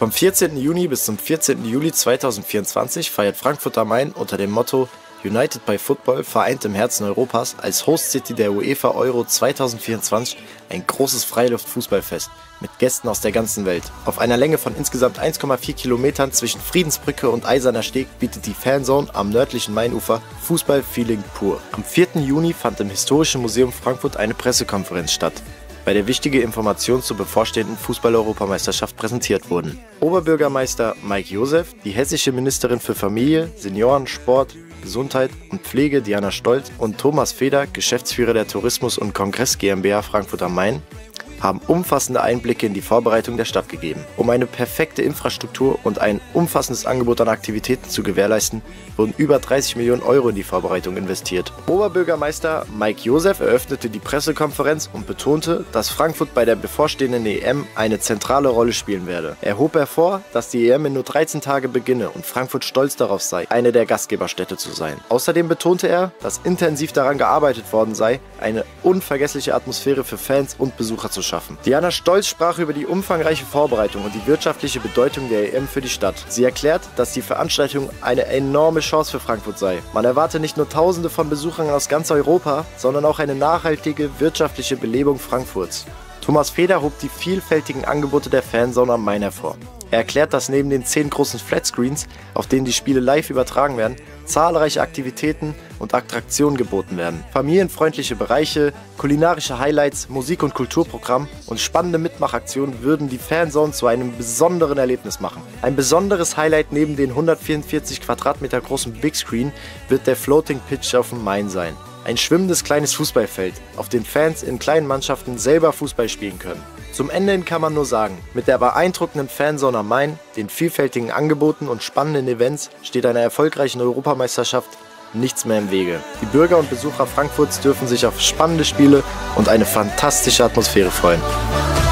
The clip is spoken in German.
Vom 14. Juni bis zum 14. Juli 2024 feiert Frankfurt am Main unter dem Motto United by Football, vereint im Herzen Europas, als Host-City der UEFA Euro 2024 ein großes Freiluft-Fußballfest mit Gästen aus der ganzen Welt. Auf einer Länge von insgesamt 1,4 Kilometern zwischen Friedensbrücke und Eiserner Steg bietet die Fanzone am nördlichen Mainufer Fußball-Feeling pur. Am 4. Juni fand im Historischen Museum Frankfurt eine Pressekonferenz statt, bei der wichtige Informationen zur bevorstehenden Fußball-Europameisterschaft präsentiert wurden. Oberbürgermeister Mike Josef, die hessische Ministerin für Familie, Senioren, Sport, Gesundheit und Pflege Diana Stolz und Thomas Feder, Geschäftsführer der Tourismus- und Kongress GmbH Frankfurt am Main, haben umfassende Einblicke in die Vorbereitung der Stadt gegeben. Um eine perfekte Infrastruktur und ein umfassendes Angebot an Aktivitäten zu gewährleisten, wurden über 30 Millionen Euro in die Vorbereitung investiert. Oberbürgermeister Mike Josef eröffnete die Pressekonferenz und betonte, dass Frankfurt bei der bevorstehenden EM eine zentrale Rolle spielen werde. Er hob hervor, dass die EM in nur 13 Tage beginne und Frankfurt stolz darauf sei, eine der Gastgeberstädte zu sein. Außerdem betonte er, dass intensiv daran gearbeitet worden sei, eine unvergessliche Atmosphäre für Fans und Besucher zu schaffen. Diana Stolz sprach über die umfangreiche Vorbereitung und die wirtschaftliche Bedeutung der EM für die Stadt. Sie erklärt, dass die Veranstaltung eine enorme Chance für Frankfurt sei. Man erwarte nicht nur Tausende von Besuchern aus ganz Europa, sondern auch eine nachhaltige wirtschaftliche Belebung Frankfurts. Thomas Feder hob die vielfältigen Angebote der Fanzone am Main hervor. Er erklärt, dass neben den 10 großen Flatscreens, auf denen die Spiele live übertragen werden, zahlreiche Aktivitäten und Attraktionen geboten werden. Familienfreundliche Bereiche, kulinarische Highlights, Musik- und Kulturprogramm und spannende Mitmachaktionen würden die Fanzone zu einem besonderen Erlebnis machen. Ein besonderes Highlight neben den 144 Quadratmeter großen Big Screen wird der Floating Pitch auf dem Main sein. Ein schwimmendes kleines Fußballfeld, auf dem Fans in kleinen Mannschaften selber Fußball spielen können. Zum Ende hin kann man nur sagen, mit der beeindruckenden Fanzone am Main, den vielfältigen Angeboten und spannenden Events steht einer erfolgreichen Europameisterschaft nichts mehr im Wege. Die Bürger und Besucher Frankfurts dürfen sich auf spannende Spiele und eine fantastische Atmosphäre freuen.